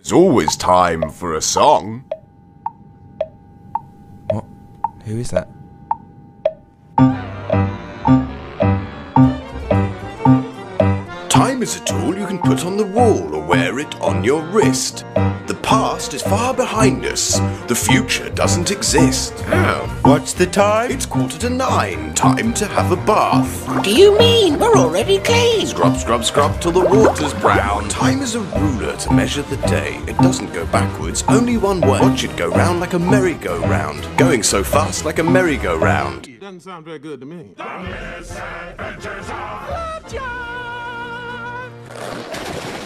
There's always time for a song. What? Who is that? Time is a tool you can put on the wall or wear it on your wrist. The past is far behind us. The future doesn't exist. Oh, what's the time? It's 9:15. Time to have a bath. What do you mean? We're already clean. Scrub, scrub, scrub till the water's brown. Time is a ruler to measure the day. It doesn't go backwards, only one way. Watch it go round like a merry-go-round. Going so fast like a merry-go-round. Doesn't sound very good to me. The misadventures of Flapjack!